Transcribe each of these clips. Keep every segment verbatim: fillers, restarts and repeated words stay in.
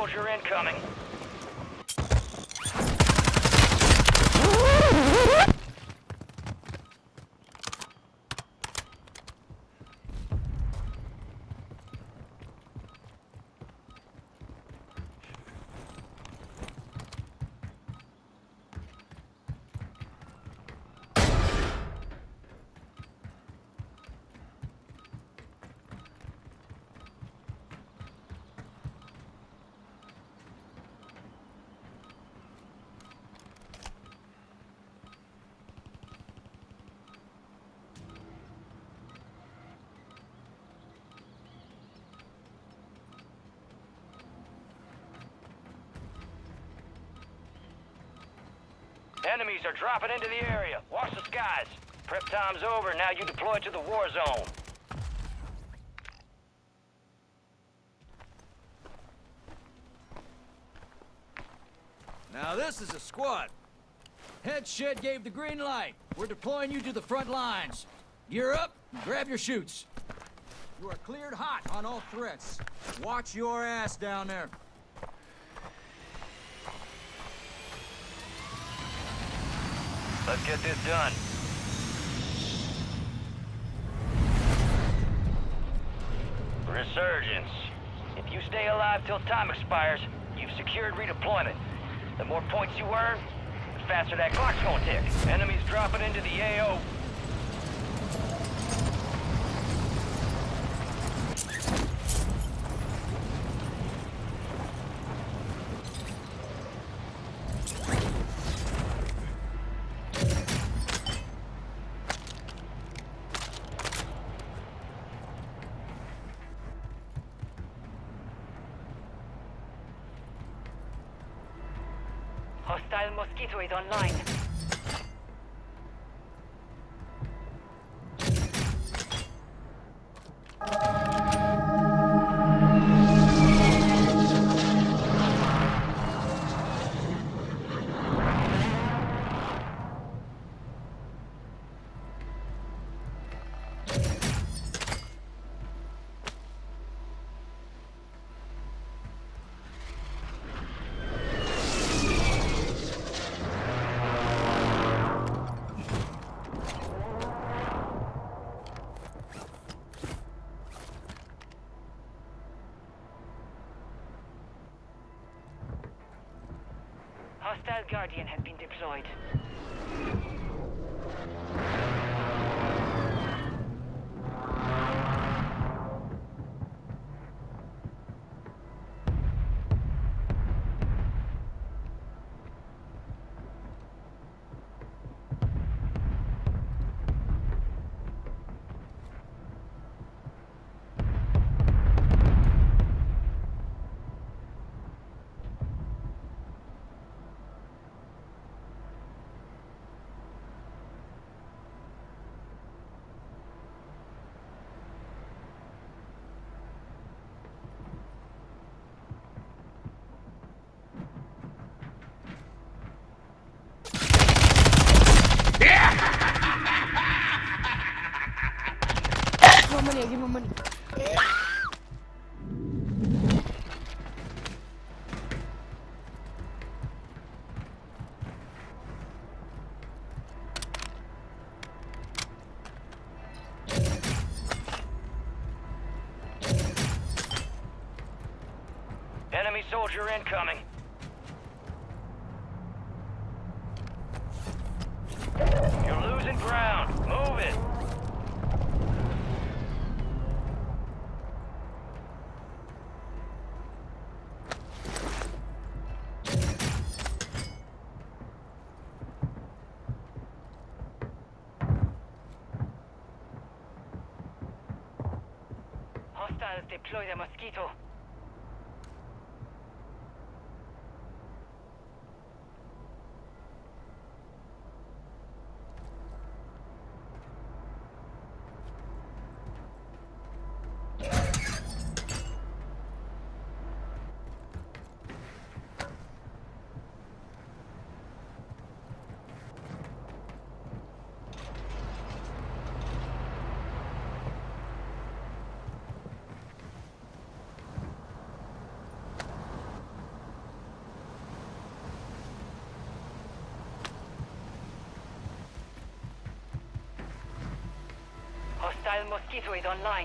soldier incoming. Enemies are dropping into the area. Watch the skies. Prep time's over. Now you deploy to the war zone. Now this is a squad. Head shed gave the green light. We're deploying you to the front lines. Gear up and grab your chutes. You are cleared hot on all threats. Watch your ass down there. Let's get this done. Resurgence. If you stay alive till time expires, you've secured redeployment. The more points you earn, the faster that clock's gonna tick. Enemies dropping into the A O. Hostile Mosquito is online. Hostile Guardian has been deployed. Give me money, give me money. Enemy soldier incoming. You're losing ground. Move it. Hostiles deploy the Mosquito. Hostile Mosquito is online.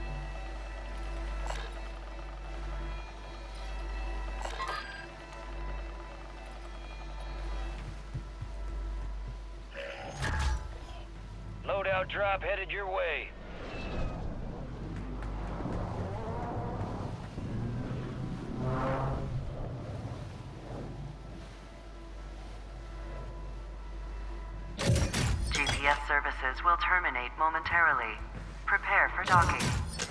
Loadout drop headed your way. G P S services will terminate momentarily. Prepare for docking.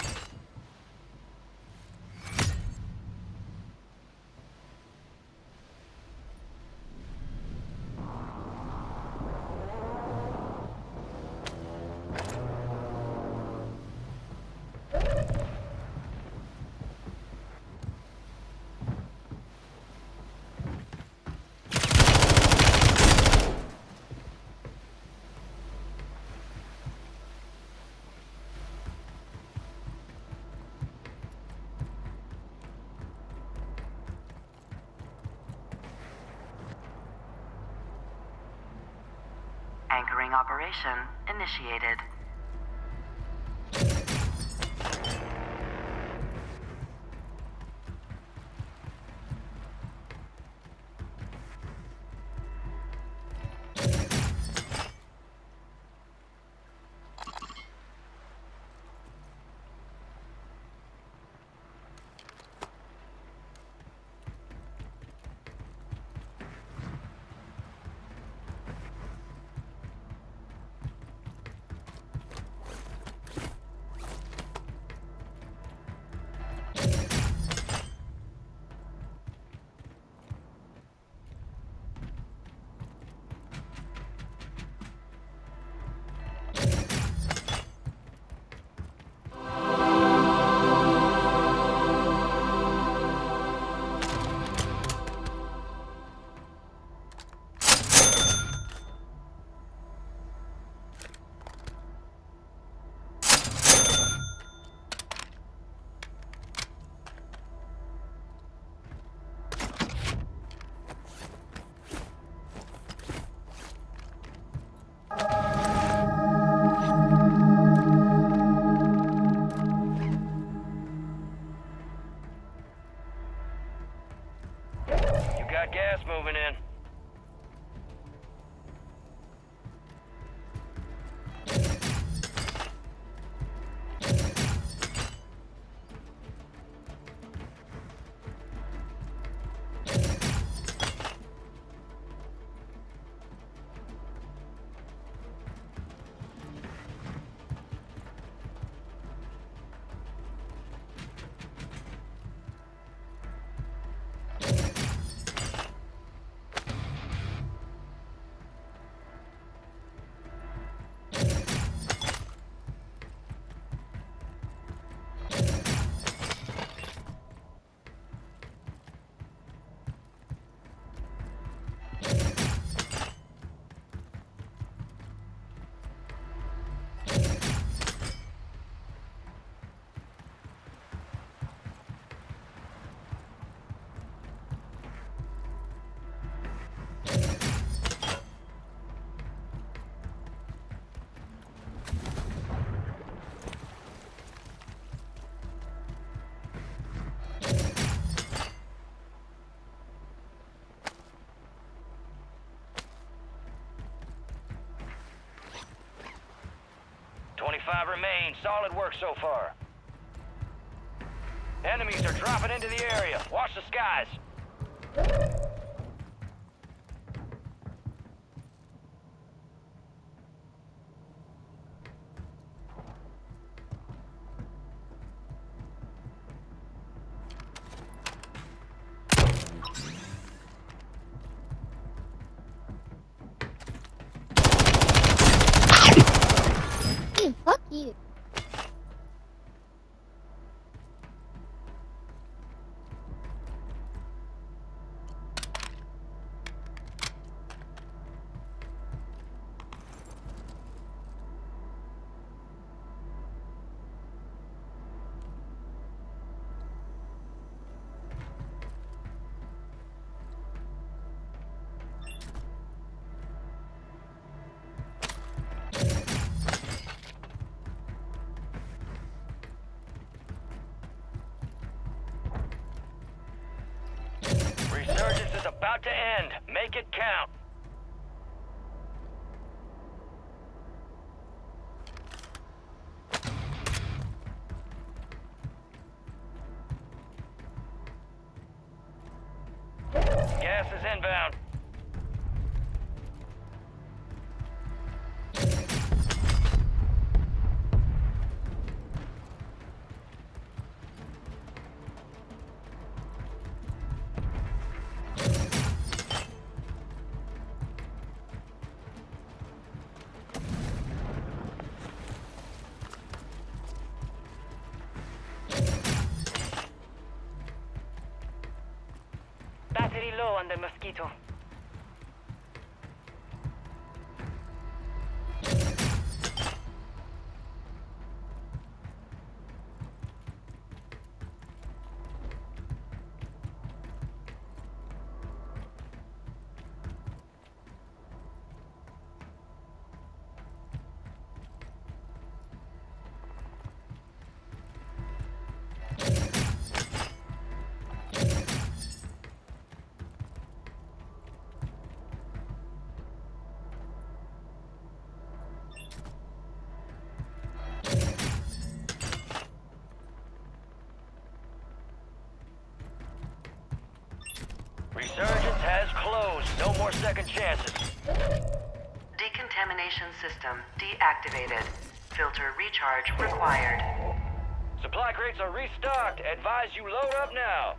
Anchoring operation initiated. Gas moving in. twenty-five remain. Solid work so far. Enemies are dropping into the area. Watch the skies. Fuck you. about to end. Make it count. Gas is inbound. Battery low on the Mosquito. Resurgence has closed. No more second chances. Decontamination system deactivated. Filter recharge required. Supply crates are restocked. Advise you load up now.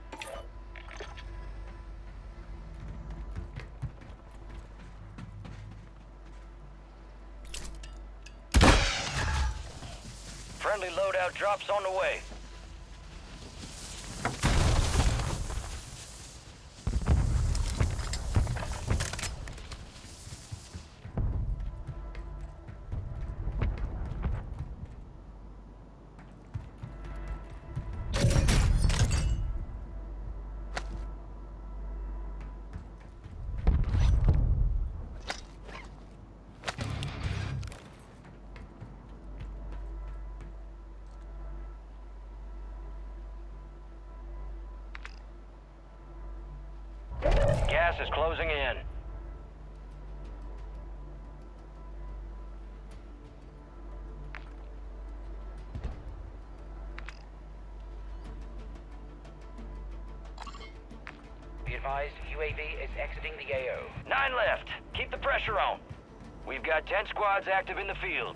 Friendly loadout drops on the way. Gas is closing in. Be advised, U A V is exiting the A O. Nine left. Keep the pressure on. We've got ten squads active in the field.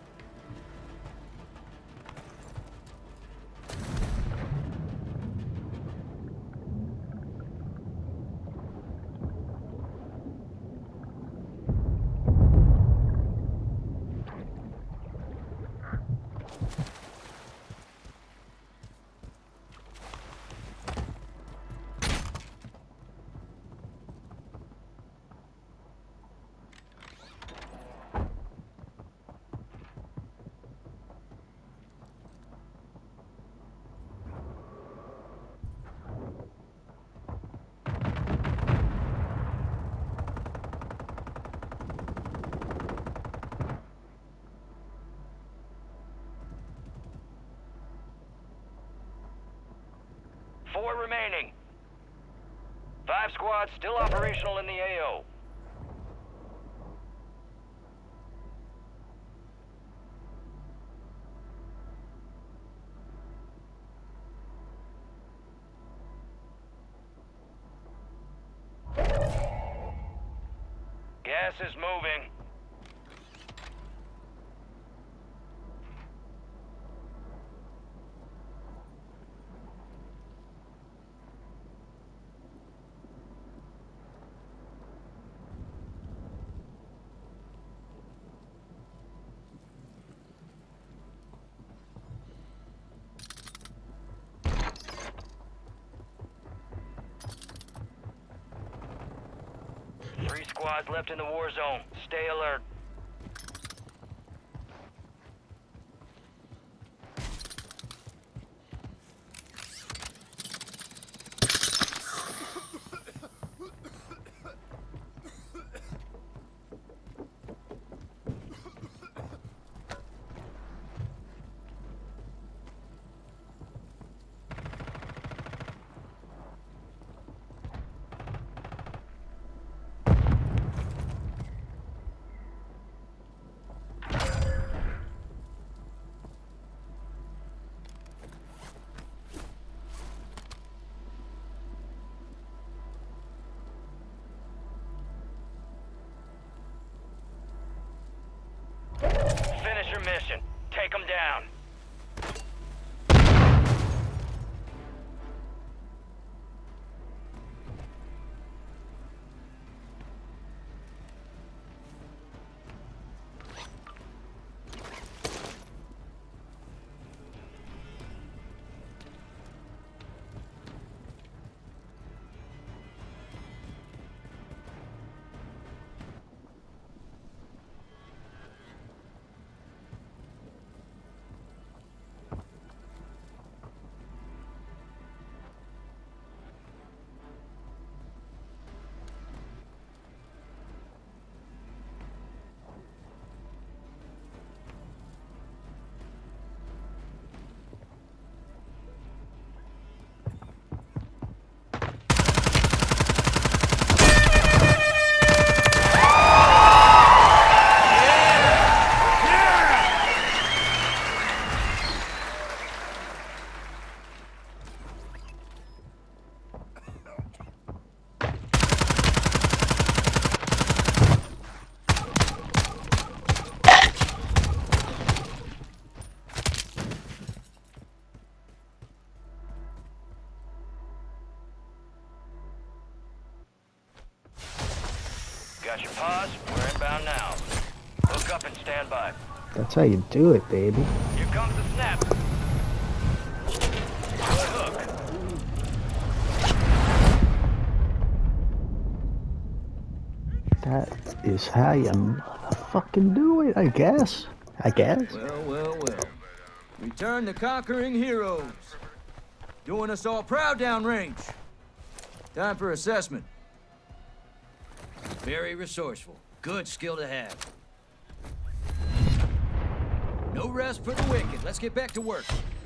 Four remaining. Five squads still operational in the A O. Gas is moving. Three squads left in the war zone. Stay alert. down. Got your pause. We're inbound now. Hook up and stand by. That's how you do it, baby. Here comes the snap. Good hook. That is how you fucking do it, I guess. I guess. Well, well, well. Return the conquering heroes. Doing us all proud downrange. Time for assessment. Very resourceful. Good skill to have. No rest for the wicked. Let's get back to work.